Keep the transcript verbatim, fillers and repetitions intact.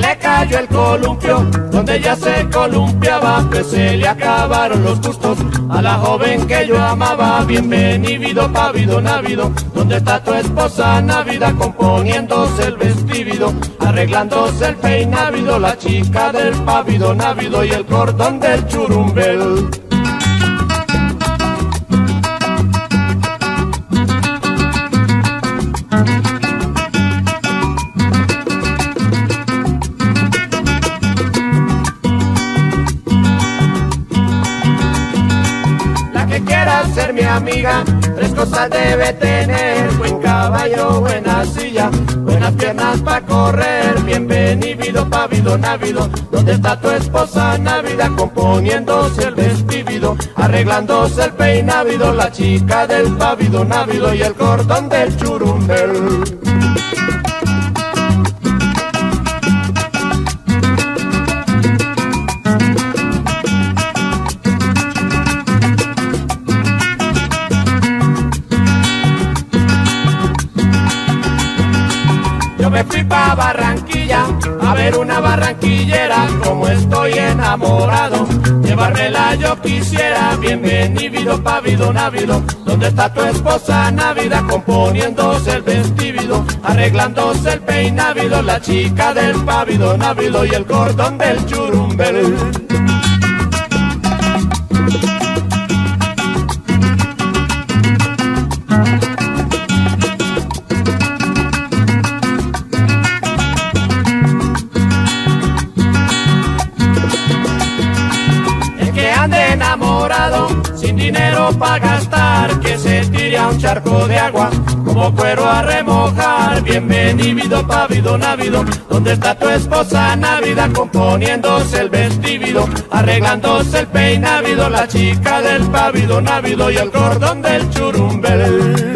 le cayó el columpio, donde ella se columpiaba, que se le acabaron los gustos a la joven que yo amaba. Bienvenido, pavido, navido, ¿dónde está tu esposa Navida? Componiéndose el vestido, arreglándose el peinavido, la chica del pavido, navido y el cordón del churumbel. Ser mi amiga, tres cosas debe tener: buen caballo, buena silla, buenas piernas para correr. Bienvenido, pavido, navido, ¿dónde está tu esposa Navida? Componiéndose el vestido, arreglándose el peinavido, la chica del pavido, navido y el cordón del churumbel. Yo me fui pa' Barranquilla a ver una barranquillera, como estoy enamorado, llevármela yo quisiera. Bienvenido, pavido, navido, ¿dónde está tu esposa Navida? Componiéndose el vestido, arreglándose el peinavido, la chica del pavido, navido y el cordón del churumbel. Enamorado, sin dinero pa' gastar, que se tire a un charco de agua como cuero a remojar. Bienvenido, pavido, navido, ¿dónde está tu esposa Navida? Componiéndose el vestido, arreglándose el peinavido, la chica del pavido, navido y el cordón del churumbel.